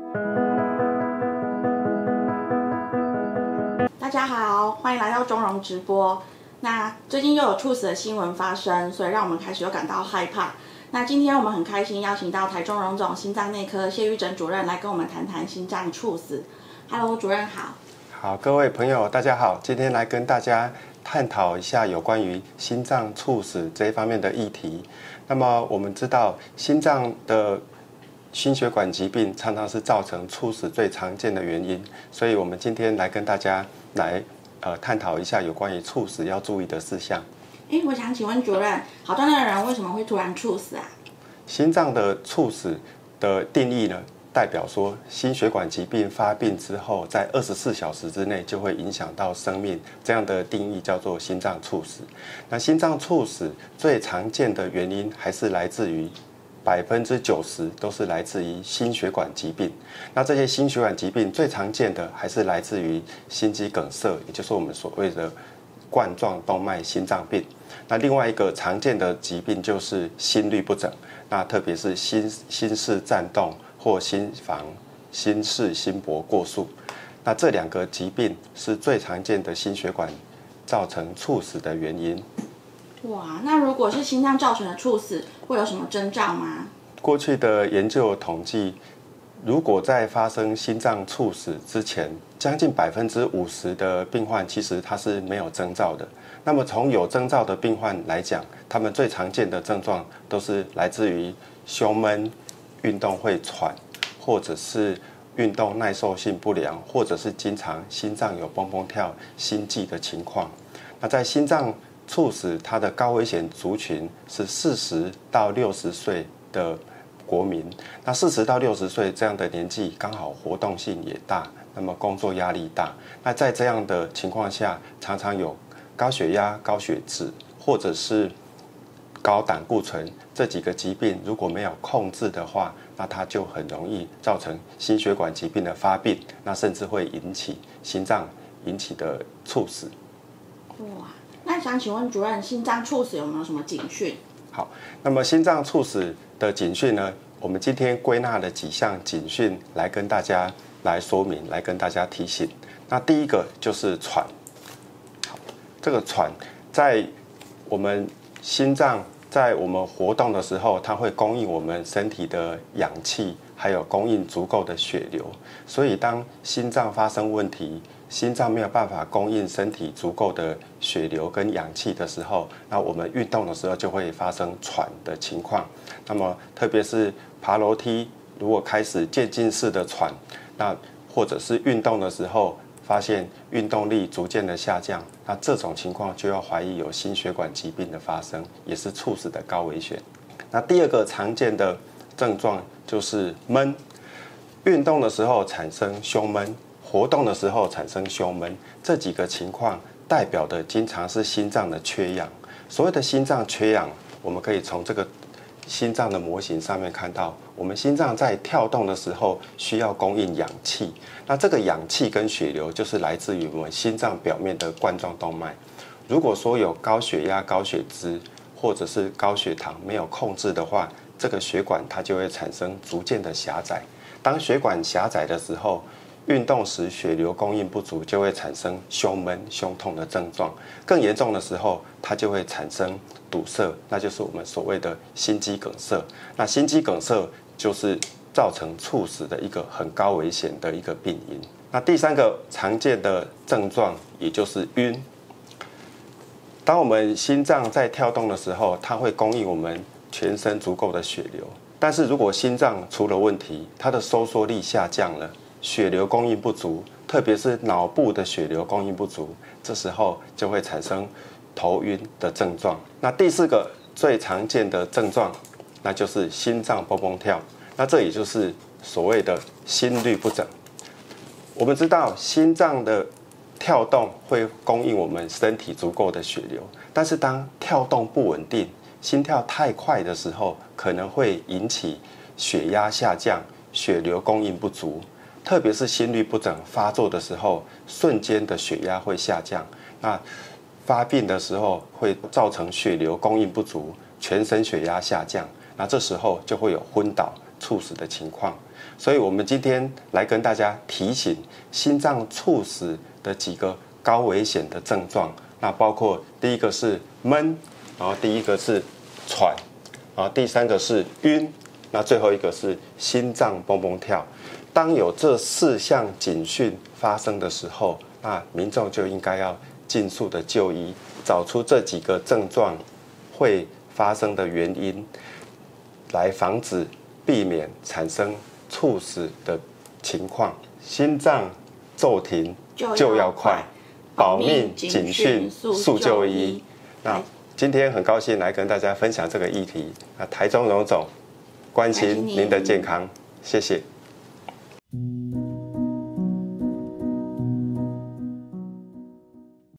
大家好，欢迎来到中荣直播。那最近又有猝死的新闻发生，所以让我们开始又感到害怕。那今天我们很开心邀请到台中荣总心脏内科谢玉珍主任来跟我们谈谈心脏猝死。Hello， 主任好。 好，各位朋友大家好，今天来跟大家探讨一下有关于心脏猝死这一方面的议题。那么我们知道，心脏的心血管疾病常常是造成猝死最常见的原因，所以我们今天来跟大家来探讨一下有关于猝死要注意的事项。 我想请问主任，好端端的人为什么会突然猝死啊？ 心脏的猝死的定义呢，代表说心血管疾病发病之后，在24小时之内就会影响到生命，这样的定义叫做心脏猝死。那心脏猝死最常见的原因还是来自于90%都是来自于心血管疾病。那这些心血管疾病最常见的还是来自于心肌梗塞，也就是我们所谓的冠状动脉心脏病。那另外一个常见的疾病就是心律不整，那特别是心室颤动或心房、心室、心搏过速。那这两个疾病是最常见的心血管造成猝死的原因。 哇，那如果是心脏造成的猝死，会有什么征兆吗？ 过去的研究统计，如果在发生心脏猝死之前，将近50%的病患其实他是没有征兆的。那么从有征兆的病患来讲，他们最常见的症状都是来自于胸闷、运动会喘，或者是运动耐受性不良，或者是经常心脏有蹦蹦跳、心悸的情况。那在心脏猝死，它的高危险族群是40到60岁的国民。那40到60岁这样的年纪，刚好活动性也大，那么工作压力大。那在这样的情况下，常常有高血压、高血脂，或者是高胆固醇这几个疾病，如果没有控制的话，那它就很容易造成心血管疾病的发病，那甚至会引起心脏引起的猝死。 哇，那想请问主任，心脏猝死有没有什么警讯？ 好，那么心脏猝死的警讯呢，我们今天归纳了几项警讯来跟大家来说明，来跟大家提醒。那第一个就是喘。好，这个喘在我们心脏在我们活动的时候，它会供应我们身体的氧气，还有供应足够的血流。所以当心脏发生问题，心脏没有办法供应身体足够的血流跟氧气的时候，那我们运动的时候就会发生喘的情况。那么特别是爬楼梯，如果开始渐进式的喘，那或者是运动的时候发现运动力逐渐的下降，那这种情况就要怀疑有心血管疾病的发生，也是猝死的高危险。那第二个常见的症状就是闷，运动的时候产生胸闷，活动的时候产生胸闷，这几个情况代表的经常是心脏的缺氧。所谓的心脏缺氧，我们可以从这个心脏的模型上面看到，我们心脏在跳动的时候需要供应氧气，那这个氧气跟血流就是来自于我们心脏表面的冠状动脉。如果说有高血压、高血脂或者是高血糖没有控制的话，这个血管它就会产生逐渐的狭窄。当血管狭窄的时候，运动时血流供应不足，就会产生胸闷、胸痛的症状。更严重的时候，它就会产生堵塞，那就是我们所谓的心肌梗塞。那心肌梗塞就是造成猝死的一个很高危险的一个病因。那第三个常见的症状，也就是晕。当我们心脏在跳动的时候，它会供应我们全身足够的血流。但是如果心脏出了问题，它的收缩力下降了，血流供应不足，特别是脑部的血流供应不足，这时候就会产生头晕的症状。那第四个最常见的症状，那就是心脏蹦蹦跳。那这也就是所谓的心律不整。我们知道心脏的跳动会供应我们身体足够的血流，但是当跳动不稳定，心跳太快的时候，可能会引起血压下降，血流供应不足。特别是心律不整发作的时候，瞬间的血压会下降。那发病的时候会造成血流供应不足，全身血压下降。那这时候就会有昏倒、猝死的情况。 所以我们今天来跟大家提醒心脏猝死的几个高危险的症状。那包括第一个是闷，然后第一个是喘，然后第三个是晕，那最后一个是心脏蹦蹦跳。当有这4项警讯发生的时候，那民众就应该要尽速的就医，找出这几个症状会发生的原因，来防止避免产生猝死的情况。心脏骤停就要快，保命警讯速就医。那今天很高兴来跟大家分享这个议题。那台中荣总关心您的健康，谢谢。